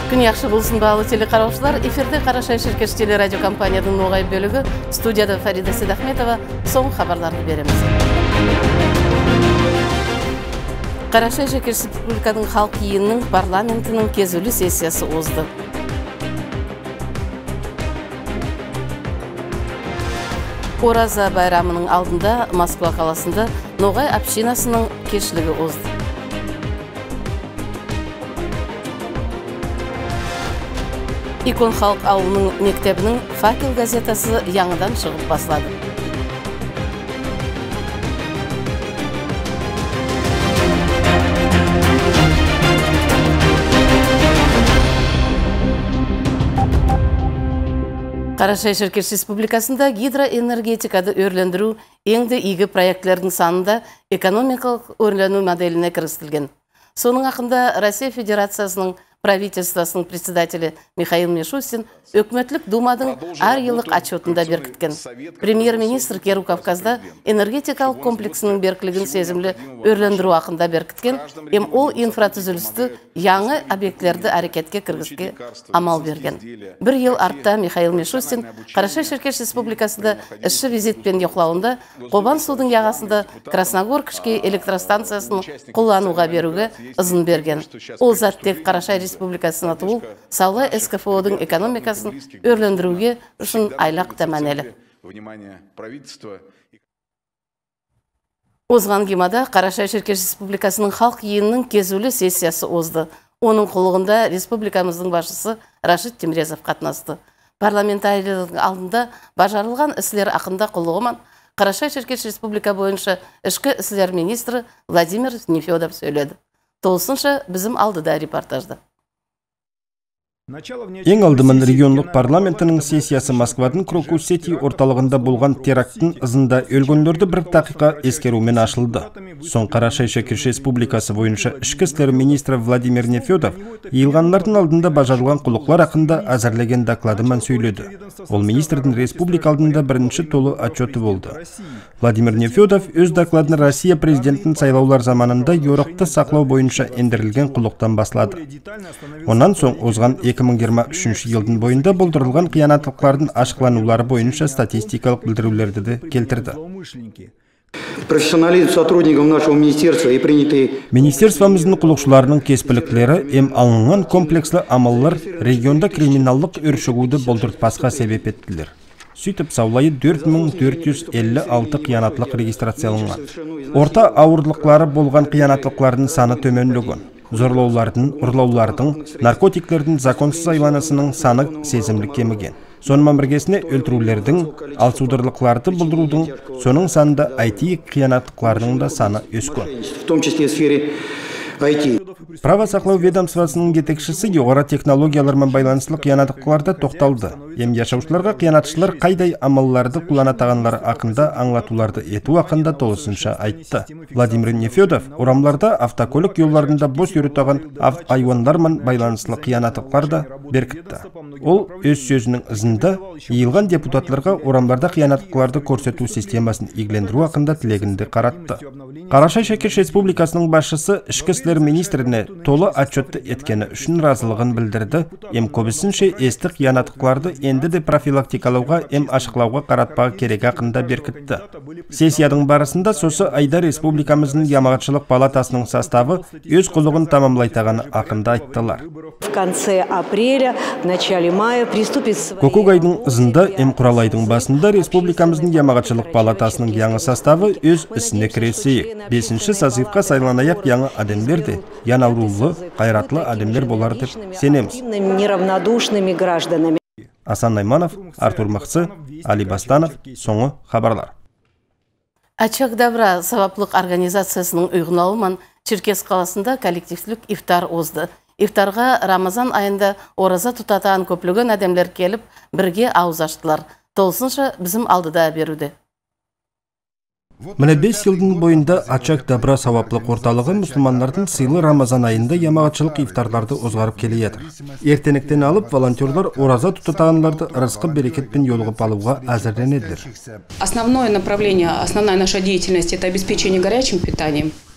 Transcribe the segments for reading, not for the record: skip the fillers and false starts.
Күн яхшы болсын бағалы телекараушылар. Эфирде Қарашай Шеркеш телерадиокомпанияның ноғай бөлігі. Студияда Фарида Седахметова. Соң хабарларды береміз. Қарашай Шеркеш Республиканың халық иінінің парламентінің кезулі сессиясы озды. Ораза байрамының алдында Москва қаласында ноғай общинасының кешілігі озды. Икон халық ауылының мектебінің «Факел» газетасы яңыдан шығып басылады. Қарашай Шеркеш Республикасында гидроэнергетикады өрлендіру еңді игі проектлердің санында экономикалық өрлену моделіне кірістілген. Соның ақында Россия Федерациясының правительствосының председателі Михаил Мишустин өкмөтлік думадың әр елік отчетында беркіткен. Премьер-министр Керу Кавказда энергетикалық комплексінің беркілігін сезімлі өрлендіру ақында беркіткен, ол инфратүзілісті яңы объектлерді әрекетке кіргізге амал берген. Бір ел артта Михаил Мишустин Қарашай Шеркеш Республикасында іші визитпен еқлауында Қобан судың яғасында Красногор кішкей электростанциясын қолануға беруге ызын берген. Ол заттек Қарашай Республикасына туыл, саулы СКФО-дың экономикасын өрлендіруге үшін айлақ тәмәнелі. Озған гимада Қарашай Шеркеш Республикасының халық иінінің кезулі сессиясы озды. Оның құлығында республикамыздың басшысы Рашид Темрезов қатынасты. Парламентариялардың алдында бажарылған іслер ақында құлығыман Қарашай Шеркеш Республика бойынша ішкі іслер министрі Владимир Нефедов сөйледі. Толысынша біздің алдыда репортажда. Ең алдымен регионлық парламентінің сессиясы Москвадың Крокус-Сети орталығында болған теракттың ызында өлгендерді бір дақиқа ескерумен ашылды. Соң Қарашай Шеркеш Республикасы бойынша ішкі істер министрі Владимир Нефедов иылғанлардың алдында бажарылған құлықлар ақында әзірлеген докладымен сөйледі. Ол министрдің республика алдында бірінші толы отчеты болды. Владимир Нефедов өз докладын Россия президентінің сайлаулар заманында еуроқты сақлау бойынша ендірілген құлықтан басылады. Онан соң озған 2023 елдің бойында болдырылған қиянатлықтардың ашықланулары бойынша статистикалық білдірулерді де келтірді. Министерствомыздың құлықшыларының кеспіліктері алынған комплекслі амаллар регионда криминаллық өршігуді болдыртпасқа себеп еттілер. Сөйтіп саулайы 4456 қиянатлық регистрацияланған. Орта ауырлықлары болған қиянатлықлардың саны төменлеген. Зорлаулардың, ұрлаулардың, наркотиктердің законсыз айланысының саны сезімлік кеміген. Сонымен біргесіне өлтірулердің, алсудырлықларды бұлдырудың, соның санында IT қиянатлықлардың да саны өскен. Право сақлау ведомствосының жетекшісі жоғары технологиялармен байланыслы қиянаттықларда тоқталды. Яшаушыларға қиянатшылар қайдай амалларды қоланатағанлары ақында аңлатуларды ету ақында толысынша айтты. Владимир Нефедов орамларда автокөлік жолларында бос үйретаған айуандармен байланыслы қиянаттықларда беркітті. Ол өз сөзінің ізінде иылған депутатларға орамларда қиянаттықларды көрсету системасын игілендіру ақында тілегінді қаратты. Қарашай Шеркеш Республикасының басшысы ішкі істер министріне толы отчетты еткені үшін разылығын білдірді. Көбісінше есті қиянаттықларды енді де профилактикалауға, ашықлауға қаратпағы керек ақында беркітті. Сессияның барысында сосы айда республикамыздың ямағатшылық палатасының составы өз құлығын тамамлайтағаны ақында айттылар. Көкөк айдың ызында құралайдың басында республикамыздың ямағатшылық палатасының яңы составы өз ісіне кіресейік. 5-ші сазивқа сайланаяқ яңы адамдерді, яна рулы, қайратлы адамдер болар деп сенеміз. Асан Найманов, Артур Мақсы, Али Бастанов, соңы хабарлар. Ачак Добра саваплық организациясының ұйғыналыман Черкес қаласында коллективтілік ифтар озды. Ифтарға Рамазан айында ораза тұтатаған көплеген адамлер келіп, бірге ауыз аштылар. Толысынша біздің алдыда беруде. Міне 5 жылдың бойында Ачак Добра саваплық орталығы мұсылмандардың сыйлы Рамазан айында ямағатшылық ифтарларды озғарып келе жатыр. Ертенектен алып волонтерлар ораза тұтатағанларды рызқы берекетпен жолығып алуға әзірленеділер. Основное направление, основная наша деятельность – это обеспечение горячим питанием.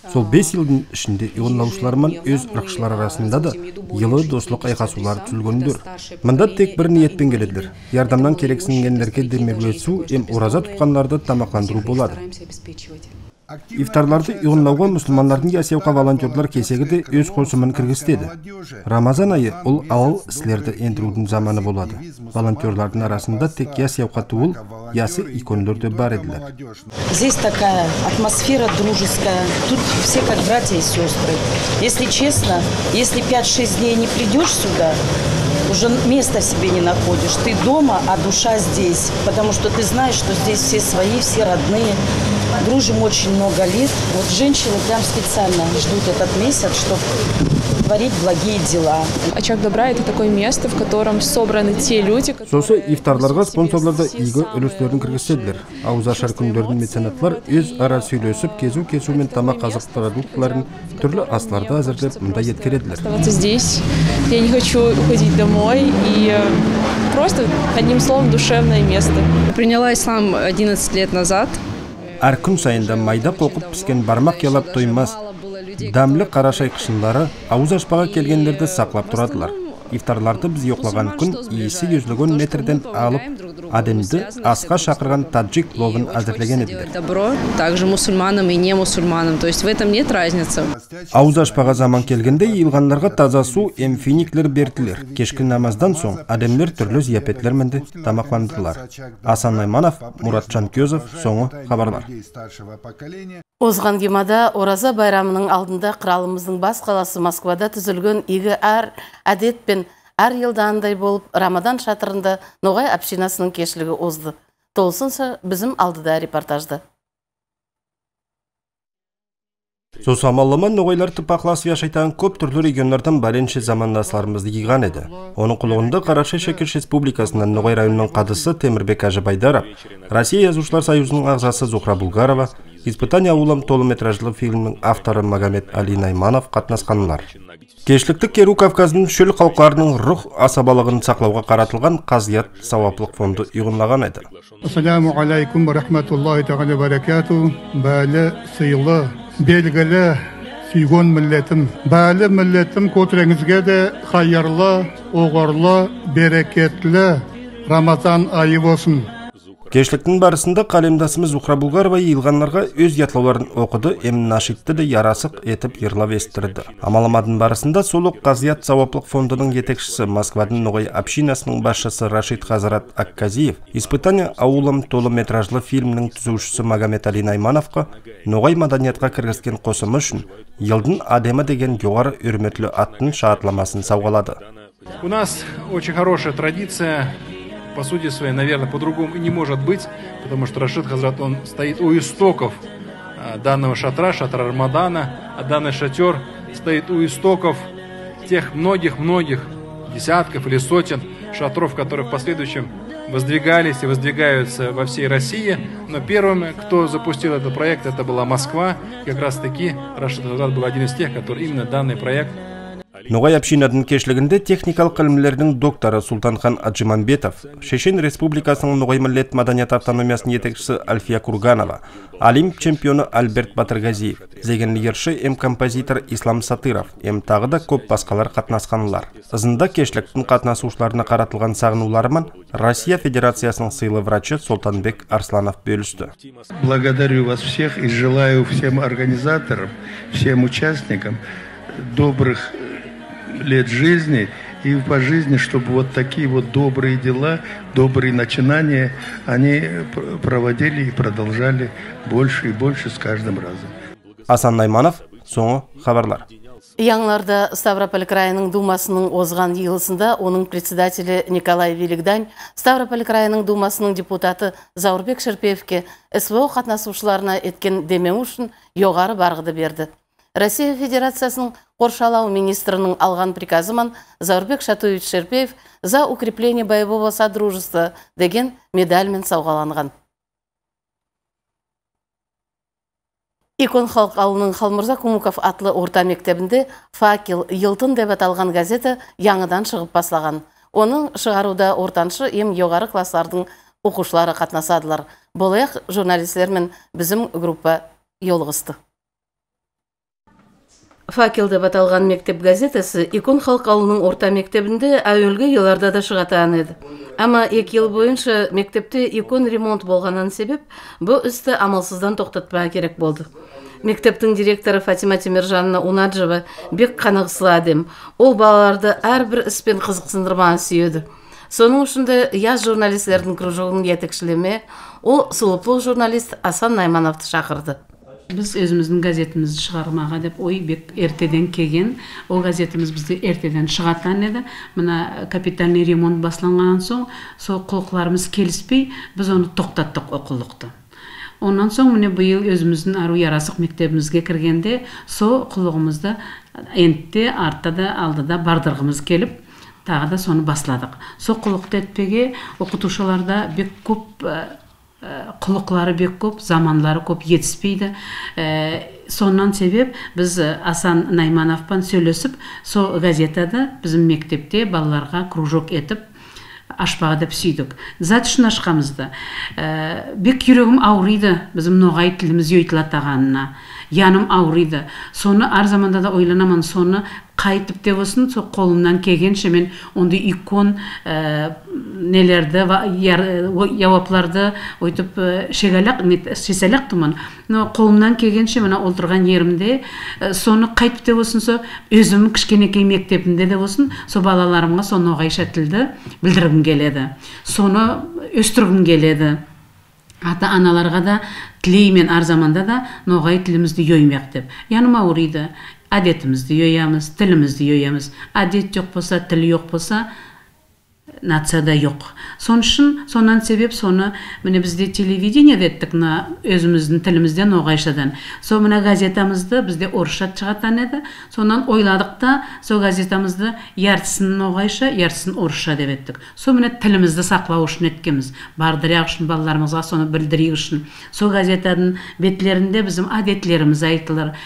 Сол 5 жылдың ішінде иғынлаушылармен өз ырықшылар арасында да йылы достық айқасулар түзілгендер. Мында тек бір ниетпен келеділер. Ярдамнан керексінгендерге демеулесу, ораза тұтқанларды тамақландыру болады. Ифтарларды иғынлауға мұсылмандардың ясауға волонтерлар кесегі де өз қосымын кіргістеді. Рамазан айы ол ауыл іслерді ендірудің заманы болады. Волонтерлардың арасында тек ясауға туыл, ясы иконлерді бар еділер. Здесь такая атмосфера дружеская, тут все как братья и сестры. Если честно, если 5-6 дней не придешь сюда, уже места себе не находишь. Ты дома, а душа здесь. Потому что ты знаешь, что здесь все свои, все родные. Дружим очень много лет. Вот женщины прям специально ждут этот месяц, чтобы творить благие дела. Очаг добра – это такое место, в котором собраны те люди, Сосы ифтарларға спонсорларды игі үлестерін кіргізседілер. Ауыз ашар күндердің меценатлар өз ара сөйлесіп, кезу мен тамақ азық продуктларын түрлі асларды әзірлеп мұнда еткереділер. Оставаться здесь. Я не хочу уходить домой. И просто, одним словом, душевное место. Приняла ислам 11 лет назад. Әр күн сайында майда қоқып піскен бармақ ялап тоймас, дәмлі қарашай қышынлары ауыз ашпаға келгендерді сақлап тұрадылар. Ифтарларды біз yoqlagan күн иесі езілген метрден алып, адамды асқа шақырған таджик пловын әзірлеген еділер. Добро также мусульманам и не мусульманам, то есть в этом нет разницы. Ауыз ашпаға заман келгенде иылғандарға таза су финиклер берділер. Кешкі намаздан соң адамлер түрлі зияпетлерменде тамақландылар. Асан Найманов, Мұратжан Көзов, соңы хабарлар. Озған Гимада ораза байрамының алдында қыралымыздың бас қаласы Москвада түзілген игі әр әдет пен әр елдағандай болып Рамадан шатырында Ноғай общинасының кешілігі озды. Толсынса біздің алдыда репортажды. Сосамалыман Ноғайлар тұпақласы яшайтан көп түрлі регионлардан баренші замандасларымызды киған еді. Оның құлығында Қарашай Шекеш Республикасынан Ноғай районының қадысы Темірбек Ажыбайдаров, Россия Язушылар Союзының ағзасы Зухра Булгарова, «Испытание аулам» толыметражлы фильмнің авторы Магомед Али Найманов қатнасқанлар. Кешлікті Керу Кавказының шөл қалқарының рух асабалығын сақлауға қаратылған Қазият сауаплық фонды ұйғынлаған еді. Ассаламу алейкум рахматуллахи тағала баракату. Бәлі сыйлы, белгілі, сүйген миллетім. Бәлі миллетім көтіріңізге де хайырлы, оғырлы, берекетлі Рамазан айы болсын. Кешліктің барысында қалемдасымыз Зухра Булгарова иылғанларға өз ятлауларын оқыды, нашитті де ярасық етіп ерлап естірді. Амаламадың барысында солық Қазият сауаплық фондының етекшісі Москвадың Ноғай общинасының басшысы Рашид Хазарат Акказиев, «Испытание аулам» толыметражлы фильмнің түзушісі Магомед Али Наймановқа Ноғай маданиятқа кіргізген қосымы үшін елдің адемі деген жоғары үрметлі аттың шаатламасын сауғалады. У нас очень хорошая традиция. По сути своей, наверное, по-другому и не может быть, потому что Рашид Хазрат, он стоит у истоков данного шатра, шатра Рамадана, а данный шатер стоит у истоков тех многих-многих десятков или сотен шатров, которые в последующем воздвигались и воздвигаются во всей России. Но первым, кто запустил этот проект, это была Москва. Как раз таки Рашид Хазрат был один из тех, который именно данный проект. Ноғай общинадың кешілігінде техникалық ғылымлердің докторы Султанхан Аджиманбетов, Шешен Республикасының Ноғай миллет маданият автономиясының етекшісі Альфия Курганова, Алим чемпионы Альберт Батыргазиев, зегенлігерші композитор Ислам Сатыров, тағы да көп басқалар қатнасқанылар. Ызында кешіліктің қатнасушыларына қаратылған сағынуларымен Россия Федерациясының сыйлы врачы Султанбек Арсланов бөлісті. Благодарю вас всех и желаю всем организаторам, всем участникам добрых лет жизни и по жизни, чтобы вот такие вот добрые дела, добрые начинания, они проводили и продолжали больше и больше с каждым разом. Асан Найманов, соңы хабарлар. Яңларда Ставрополь крайының думасының озған йылысында оның председателі Николай Великдань Ставрополь крайының думасының депутаты Заурбек Шерпеевке СВО қатнасушыларына еткен демеу үшін жоғары барғыды берді. Россия Федерациясының қоршалау министрінің алған приказыман Заурбек Шатуевич Шерпеев за укрепление боевого содружества деген медальмен сауғаланған. Икон халық ауылының Халмырза Кумуков атлы орта мектебінде «Факел Йылтын» деп аталған газеті яңыдан шығып баслаған. Оның шығаруда ортаншы жоғары класслардың оқушылары қатнасадылар. Болайық журналистлермен бізім группа жолығысты. Факел деп аталған мектеп газетасы Икон халк ауылының орта мектебінде әуелгі елларда да шығатан еді. Ама 2 ел бойынша мектепте икон ремонт болғанын себеп, бұл істі амалсыздан тоқтатпа керек болды. Мектептің директоры Фатима Темиржанна Унаджева бек қанығысылы адем. Ол балаларды әрбір іспен қызықсындырманы сүйеді. Соның үшінде яз журналистердің кружогының етекшілеме, ол сұлыплық журналист Асан Наймановты шақырды. Біз өзіміздің газетімізді шығармаға деп ой бек ертеден келген. Ол газетіміз бізді ертеден шығатан еді. Мына капитальный ремонт басыланған соң, сол құлықларымыз келіспей, біз оны тоқтаттық оқулықты. Онан соң міне биыл өзіміздің ару ярасық мектебімізге кіргенде, сол құлығымызды ентте, артта алдыда бардырғымыз келіп, тағы да соны басладық. Сол құлықты етпеге оқытушыларда бек көп құлықлары бек көп, заманлары көп етіспейді. Сонан себеп біз Асан Наймановпан сөйлесіп, сол газетада біздің мектепте балаларға кружок етіп, ашпаға деп сүйдік. Зат үшін ашқамызды. Бек жүрегім ауырыйды біздің ноғай тіліміз өйтілатағанына. Яным ауырыйды. Соны ар заманда да ойланамын, соны қайтып деп осыны, сол қолымнан келгенше мен онды икон нелерді, яуапларды ойтып шеселек тұмын. Қолымнан келгенше мына олтырған ерімде, соны қайтып деп осынсы, өзім кішкенекей мектебінде де осын, со балаларымға соны оғайша тілді білдіргім келеді. Соны өстіргім келеді. Ата-аналарға да тілеймен ар заманда да ноғай тілімізді йоймек деп. Яным ауырыйды. Әдетімізді йоямыз, тілімізді йоямыз. Әдет жоқ болса, тіл жоқ болса, нацияда жоқ. Сонан себеп соны міне бізде телевидение деттік өзіміздің тілімізден оғайшадан. Со мына газетамызды бізде орысша шығатан еді. Сонан ойладық та со газетамызды яртысын оғайша, яртысын орысша деп еттік. Со міне тілімізді сақлау үшін еткеміз. Бардыряқ үшін балаларымызға соны білдірейік үшін. Со газетаның бетлерінде біздің әдетлеріміз айтылыр.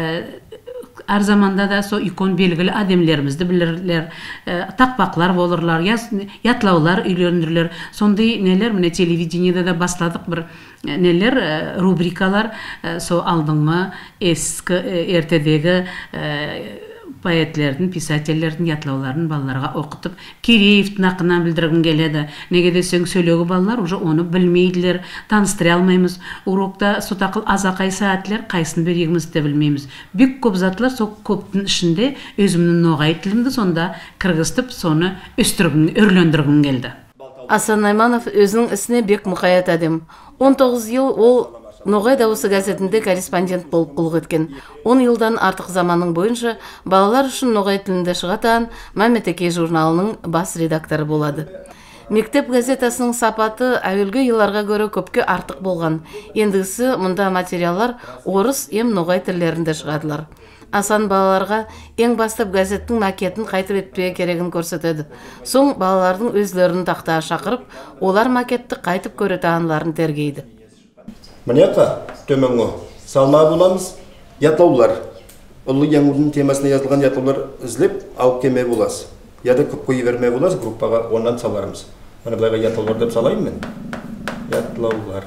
Ар заманда да со икон белгілі адемлерімізді білірлер, тақпақлар болырлар, ятлаулар үйлеріндірлер. Сондай нелер, міне телевидениеде да басладық бір нелер, рубрикалар, со алдыңғы ескі ертедегі поэтлердің, писательлердің ятлауларын балаларға оқытып, Киреевтің ақынан білдіргім келеді. Неге десең сөйлегі балалар уже оны білмейділер, таныстыра алмаймыз. Урокта сотақыл азақай сағатлер қайсын берегіміз де білмейміз. Бек көп затлар сол көптің ішінде өзімнің ноғай тілімді сонда кіргістіп, соны өрлендіргім келді. Асан Найманов өзінің ісіне бек мұқаят әдем. 19 ел ол Ноғай дауысы газетінде корреспондент болып құлық еткен. 10 елдан артық заманның бойынша балалар үшін ноғай тілінде шығатан Мәметеке журналының бас редакторы болады. Мектеп газетасының сапаты әуелгі елларға көрі көпке артық болған. Ендігісі мұнда материалдар орыс ем ноғай тілдерінде шығадылар. Асан балаларға ең бастап газеттің макетін қайтып етпеге керегін көрсетеді. Соң балалардың өзлерін тақтаға шақырып, олар макетті қайтып көретағанларын тергейді. Мынеқа төменгі салма боламыз, ятлаулар. Ұлы яңудың темасына yazылған ятлаулар ізлеп, алып кеме боласыз. Яда көп қойы верме боласыз, группаға оннан саларымыз. Мына бұлайға ятлаулар деп салайын мен. Ятлаулар.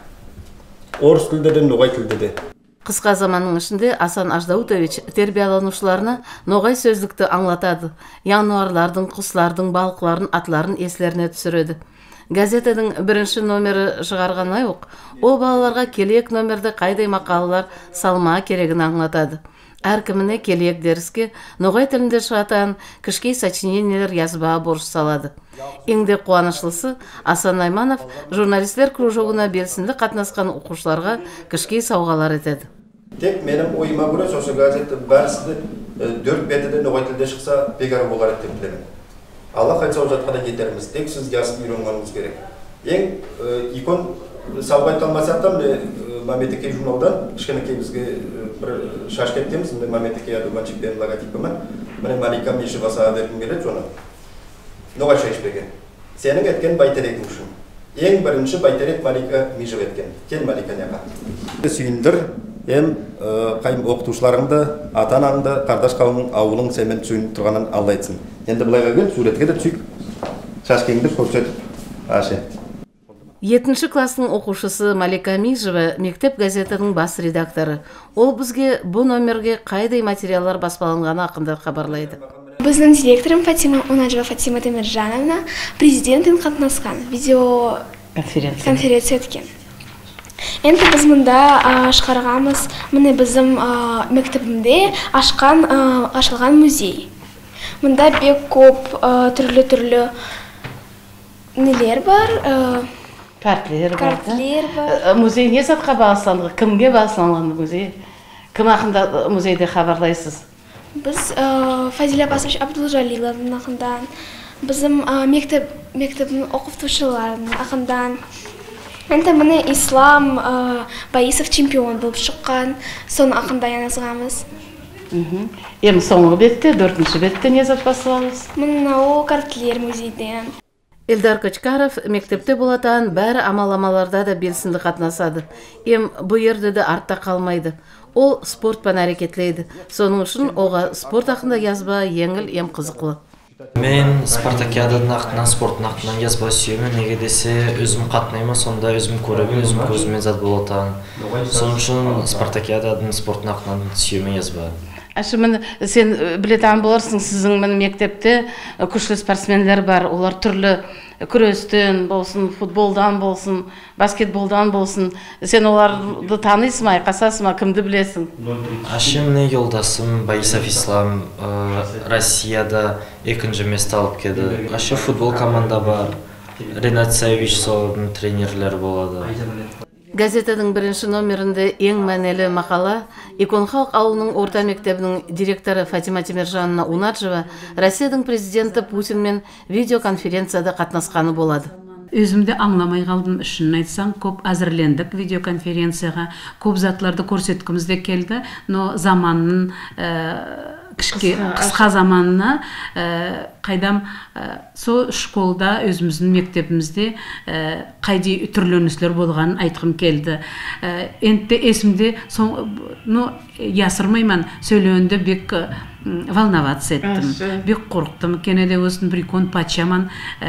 Орыс тілдеден, ноғай тілдеде. Қысқа заманның ішінде Асан Аждаутович тербияланушыларына ноғай сөздікті аңлатады. Януарлардың, құслардың, балықлардың атларын еслеріне түсіреді. Газетаның бірінші номері шығарғанай оқ, ол балаларға келек номерді қайдай мақалалар салма керегін аңлатады. Әркіміне келек дәріске ноғай тілінде шығатан кішкей сочинениялар язбаға борыш салады. Еңде қуанышлысы Асан Найманов журналистер кружогына белсенді қатынасқан оқушыларға кішкей сауғалар етеді. Тек менің ойыма көре сошы газеті бәрісі 4 бетіде ноғай тілде шықса бекар болар еді деп білемін. Алла қайтса жатқада кетеріміз, тек сіз жазып үйренгеніңіз керек. Ең икон салбай талмасақтан Мәметеке журналдан кішкенекей бізге бір шаш кептеміз, Мәметеке адуганчиктердің логотипі мен, міне Малика Мишева саға дертім келеді жоны. Ноғай шайшпеген. Сенің еткен байтерегің үшін. Ең бірінші байтерек Малика Мишева еткен. Кен Малика неға. Сүйіндір, қайым оқытушыларыңды, ата-анаңды, қардаш қауымның ауылың сәмен сүйініп тұрғанын алла етсін. Енді бұлайға кел, суретке де түсік, шашкеңді көрсетіп, ашы. 7 класстың оқушысы Малика Мижева мектеп газетінің бас редакторы. Ол бізге бұл номерге қайдай материалдар баспаланғаны ақында хабарлайды. Біздің директорым Фатима Темиржановна президентін қатынасқан видео конференция өткен. Енді біз мұнда шығарғамыз, мұны біздің мектебімде ашылған музей. Мұнда бек көп түрлі нелер бар, картлер бар. Музей не затқа бағысланған, кімге бағысланған музей? Кім ақында музейде хабарлайсыз? Біз Фазиля Басович Абдулжалиловның ақындан, біздің мектебінің оқытушыларының ақындан. Енді мұны Ислам Баисов чемпион болып шыққан, соны ақында яназғамыз. Ем соңғы бетте, 4-ші бетте не зат басылаңыз? Мұны о картлер музейден. Элдар Качкаров мектепте болатан бәрі амаламаларда да белсінді қатынасады. Ем бұл ерді де артта қалмайды. Ол спортпен әрекетлейді. Соның үшін оға спорт ақында язба еңіл ем қызықлы. Мен спартакиаданың ақтынан, спорттың ақтынан язба сүйемін. Неге десе өзім қатынаймын, сонда өзім көремін, өзім көзімен зат болатан. Соның үшін спартакиаданың, спорттың ақтынан сүйемін язба. Әшімін, сен білетен боларсың, сіздің мектепте күшлі спортсмендер бар. Олар түрлі күрестен болсын, футболдан болсын, баскетболдан болсын. Сен оларды танисың ма, айқасасың ма, кімді білесің? Әшімне елдасым Баисов Ислам Россияда 2-ші место алып келді. Әші футбол команда бар. Ренат Саевич солардың тренерлері болады. Газетаның 1-ші номерінде ең мәнелі мақала Иконхалық ауылының орта мектебінің директоры Фатима Темиржановна Унаджева Россияның президенті Путинмен видеоконференцияда қатынасқаны болады. Өзімді аңламай қалдым, үшін айтсаң, көп әзірлендік видеоконференцияға, көп затларды көрсеткімізде келді, но заманның қысқа заманына қайдам со школда өзіміздің мектебімізде қайди түрленіслер болғанын айтқым келді. Энтте есімде ясырмайман сөйлеуінде бек волноваться еттім, бек қорқтым. Кенеде өсін бір икон патшаман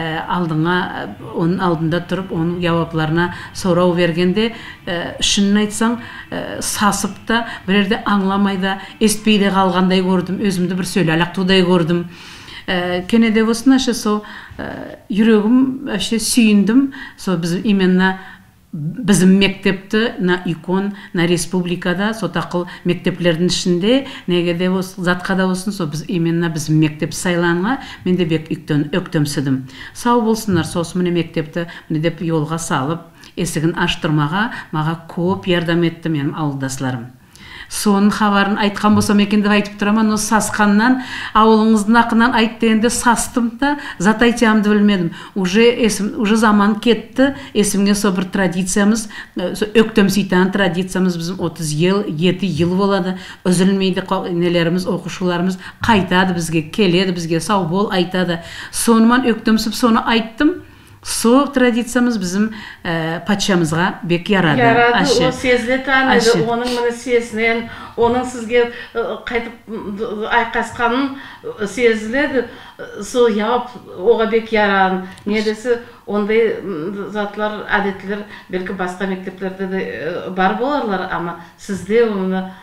оның алдында тұрып, оның жауапларына сұрау бергенде, шынын айтсаң, сасып та, бірерде аңламайда, еспейде қалғандай көрдім, өзімді бір сөйле алақтудай көрдім. Кенеде өсін ашы со жүрегім сүйіндім, со біз именно біздің мектепті на икон, на республикада, со тақыл мектеплердің ішінде, негеде затқа да болсын, со біз именно біздің мектеп сайланға, мен де бек өктемсідім. Сау болсынlar, сосы міне мектепті деп yolға салып, есігін аштырмаға, маға көп ярдам етті менің ауылдасларым. Соның хабарын айтқан болсам екен деп айтып тұрамын, но сасқаннан, ауылыңыздың ақынан айттегенде састым да, зат айтамды білмедім. Уже заман кетті, есімге со бір традициямыз, өктемсейтен традициямыз біздің 37 ел болады. Үзілмейді нелеріміз, оқушыларымыз қайтады бізге, келеді бізге, сау бол айтады. Сонымен өктемсіп соны айттым. Со традициямыз біздің патшамызға бек ярады. Ярады, о сезіле таныды, оның мұны сезінен, оның сізге қайтып айқасқанын сезіледі, сол яуап оға бек ярады. Не десе, ондай затлар, әдетлер, белкі басқа мектеплерде де бар боларлар, ама сізде оны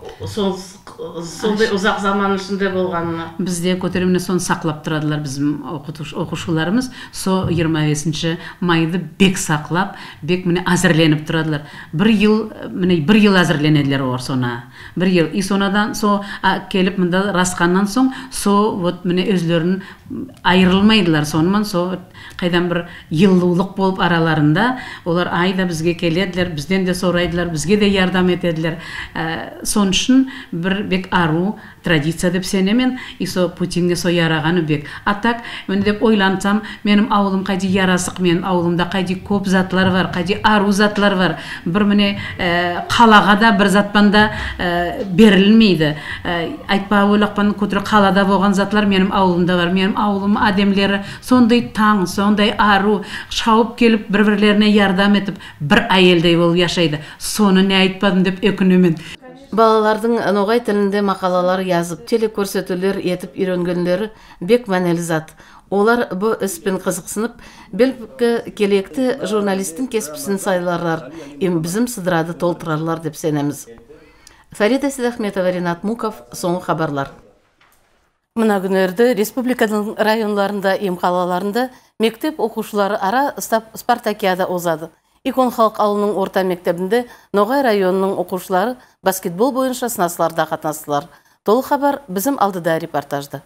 сондай ұзақ заман ішінде болғанына. Бізде көтеріміне соны сақлап тұрадылар біздің оқушыларымыз. Со 25-ші майды бек сақлап, бек міне әзірленіп тұрадылар. Бір ел әзірленеділер олар сона. Бір ел. И сонадан со келіп мұнда расқаннан соң, со міне өзлерін айырылмайдылар. Сонымен со қайдан бір еллулық болып араларында, олар айда бізге келеділер, бізден де сорайдылар, бізге де ярдам етеділер. Сон үшін бір бек ару традиция деп сенемен, и со Путинге со ярағаны бек. Атак, мен деп ойлансам, менің ауылым қайди ярасық, менің ауылымда қайди көп затлар бар, қайди ару затлар бар. Бір міне қалаға да бір затпанда берілмейді. Айтпа ойлақпан көтірі қалада болған затлар менің ауылымда бар. Менің ауылым адемлері сондай таң, сондай ару, шауып келіп бір-бірлеріне ярдам етіп, бір әйелдей болып яшайды. Соны не айтпадым деп өкінемін. Балалардың ноғай тілінде мақалалар yazып, телекөрсөтүүлөр етіп үйрөнгөнлөрү бек мәнелі зат. Олар бұл іспен қызықсынып, белгі келекті журналистің кеспісін сайларлар, бізім сыдырады толтырарлар деп сенеміз. Фарида Сидахметова, Ринат Муков, соңғы хабарлар. Мына күнерді республиканың районларында, қалаларында мектеп оқушылары ара спартакиада озады. Икон халық ауылының орта мектебінде Ноғай районының оқушылары баскетбол бойынша сынасларда қатынастылар. Толық хабар біздің алдыда репортажды.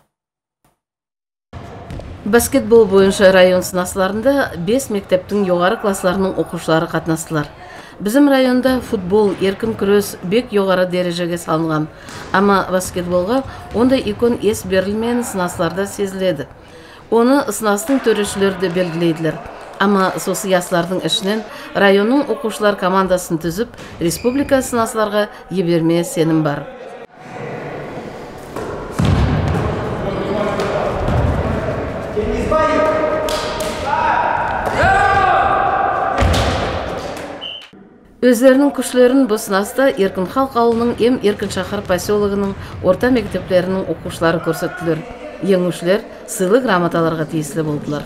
Баскетбол бойынша район сынасларында 5 мектептің жоғары классларының оқушылары қатынастылар. Bizim rayonda futbol, erkin күрес бек жоғары дәрежеге салынған. Ама баскетболға ондай икон ес берілмен сынасларда сезіледі. Оны сынастың төрешілері де белгілейділер. Ама сосы яслардың ішінен районның оқушылар командасын түзіп, республика сынасларға ебермее сенім бар. Өздерінің күшлерін бұл сынаста Еркін халық ауылының Еркін шақыр поселогының орта мектептерінің оқушылары көрсеттілер. Еңушілер сыйлы грамоталарға тиесілі болдылар.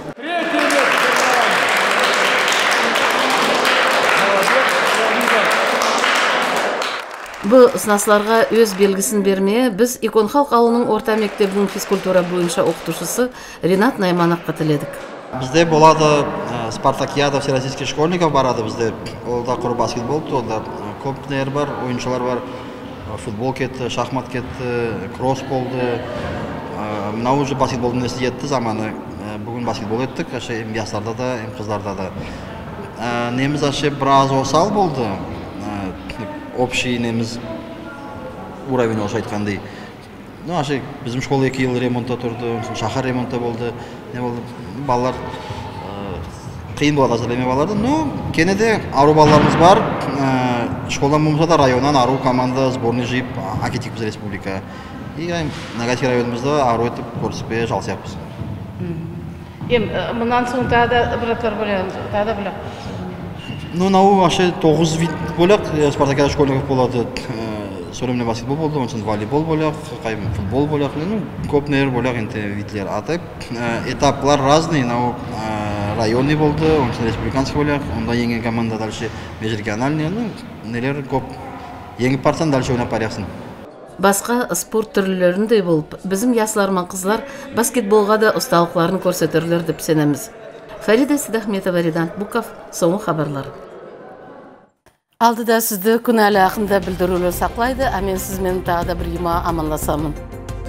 Бұл сынасларға өз белгісін бермее, біз Икон халық ауылының орта мектебінің физкультура бойынша оқытушысы Ринат Наймановқа тіледік. Бізде болады спартакиада всероссийских школьников барады бізде. Олда құр баскетбол, олда көптер бар, ойыншылар бар. Футбол кетті, шахмат кетті, кросс болды. Мына уже баскетболдың несі етті заманы. Бүгін баскетбол еттік, ястарда да, қыздарда да. Неміз біраз осал болды. Общий неміз уровень олша айтқандай. Біздің школ 2 ел ремонтта тұрды, шахар ремонтта болды. Балалар қиын болады әзірлеме балаларды, но кенеде ару балаларымыз бар. Школдан болмаса да районнан ару команда сборный жиып әкетейік біз республика. И Нагайский районымызда ару етіп көрсіпе жалсияқпыз. Мұнан соң тағы біраттар бөлек? Ну, нау 9 вид бөлек, спартакиада школьников болады. Сөйлемле баскетбол болды, онсын волейбол бөлек, футбол бөлек, көп нер бөлек видлер. Этаплар разный, районный болды, онсын республиканский бөлек, онда еңген команда дальше межрегиональный, нелер көп еңіп барсан дальше ойнап баряқсын. Басқа спорт түрлеріндей болып, біздің яслар мен қызлар баскетболға да ұсталықларын көрсетерлер деп сенеміз. Фарида Сидахметова, Ринат Муков, соңғы хабарлар. Алдыда сізді күн әлі ақында білдірулер сақлайды, амен сізмен тағы да бір ема аманласамын.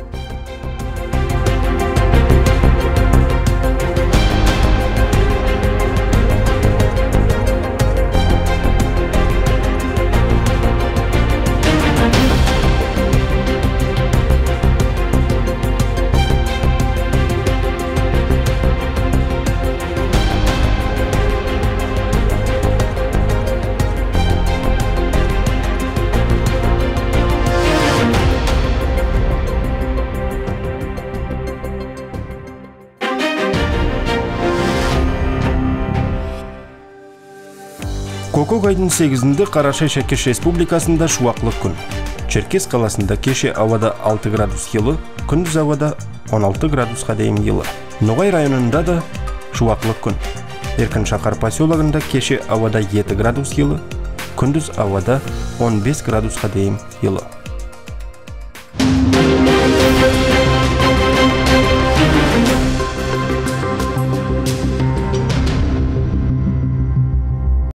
Көкөк айдың 8-інде Қарашай-Шәкеш Республикасында шуақлы күн. Черкес қаласында кеше ауада 6 градус жылы, күндіз ауада 16 градусқа дейін жылы. Ноғай районында да шуақлы күн. Еркін шақар поселогында кеше ауада 7 градус жылы, күндіз ауада 15 градусқа дейін жылы.